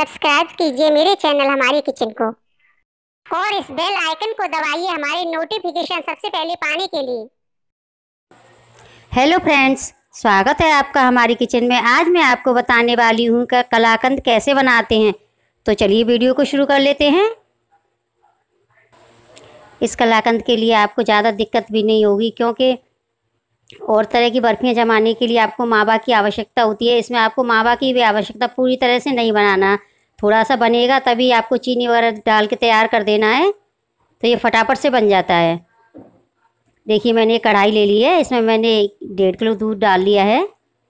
Subscribe कीजिए मेरे channel हमारी किचन को और इस बेल आइकन को दबाइए हमारे नोटिफिकेशन सबसे पहले पाने के लिए। हेलो फ्रेंड्स, स्वागत है आपका हमारी किचन में। आज मैं आपको बताने वाली हूँ कि कलाकंद कैसे बनाते हैं। तो चलिए वीडियो को शुरू कर लेते हैं। इस कलाकंद के लिए आपको ज़्यादा दिक्कत भी नहीं होगी, क्योंकि और तरह की बर्फियाँ जमाने के लिए आपको मावा की आवश्यकता होती है। इसमें आपको मावा की भी आवश्यकता पूरी तरह से नहीं बनाना, थोड़ा सा बनेगा तभी आपको चीनी वगैरह डाल के तैयार कर देना है, तो ये फटाफट से बन जाता है। देखिए मैंने एक कढ़ाई ले ली है, इसमें मैंने 1.5 किलो दूध डाल लिया है।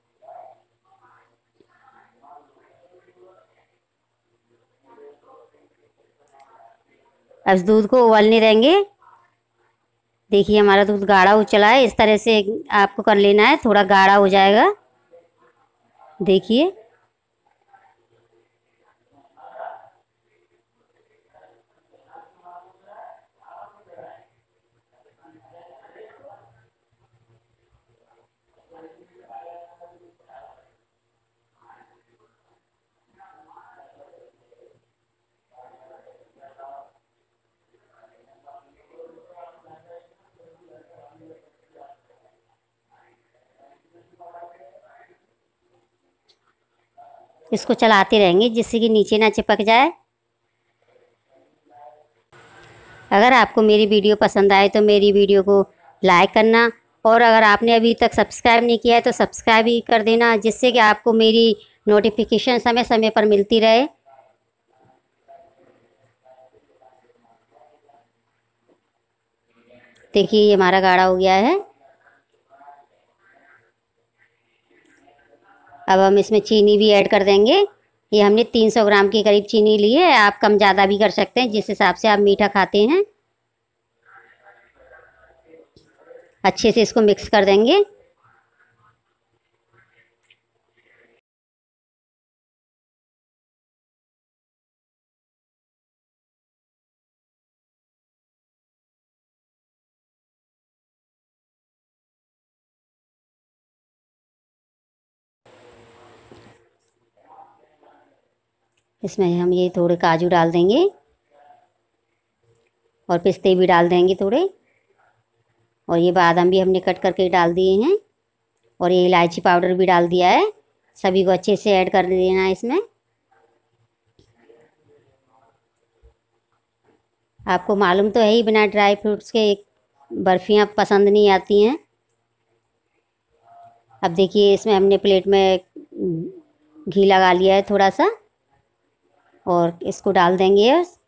अब इस दूध को उबलने देंगे। देखिए हमारा दूध गाढ़ा हो चला है, इस तरह से आपको कर लेना है, थोड़ा गाढ़ा हो जाएगा। देखिए इसको चलाते रहेंगे जिससे कि नीचे ना चिपक जाए। अगर आपको मेरी वीडियो पसंद आए तो मेरी वीडियो को लाइक करना, और अगर आपने अभी तक सब्सक्राइब नहीं किया है तो सब्सक्राइब भी कर देना, जिससे कि आपको मेरी नोटिफिकेशन समय समय पर मिलती रहे। देखिए ये हमारा गाढ़ा हो गया है। अब हम इसमें चीनी भी ऐड कर देंगे। ये हमने 300 ग्राम के करीब चीनी ली है, आप कम ज़्यादा भी कर सकते हैं जिस हिसाब से आप मीठा खाते हैं। अच्छे से इसको मिक्स कर देंगे। इसमें हम ये थोड़े काजू डाल देंगे और पिस्ते भी डाल देंगे थोड़े, और ये बादाम भी हमने कट करके डाल दिए हैं, और ये इलायची पाउडर भी डाल दिया है। सभी को अच्छे से ऐड कर देना है इसमें। आपको मालूम तो है ही, बिना ड्राई फ्रूट्स के बर्फ़ियाँ पसंद नहीं आती हैं। अब देखिए इसमें हमने प्लेट में घी लगा लिया है थोड़ा सा, और इसको डाल देंगे।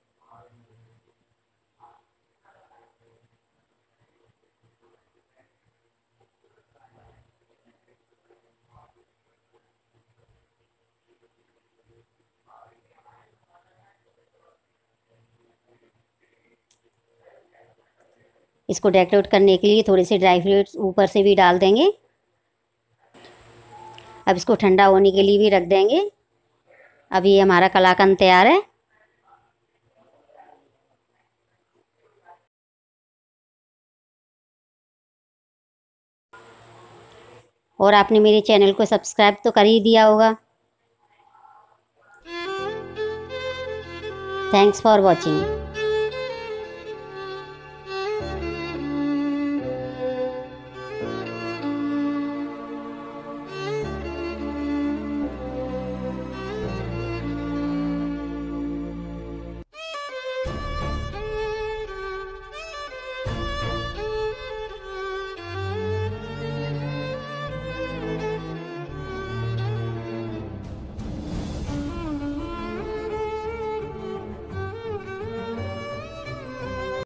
इसको डेकोरेट करने के लिए थोड़े से ड्राई फ्रूट्स ऊपर से भी डाल देंगे। अब इसको ठंडा होने के लिए भी रख देंगे। अब ये हमारा कलाकंद तैयार है। और आपने मेरे चैनल को सब्सक्राइब तो कर ही दिया होगा। Thanks for watching.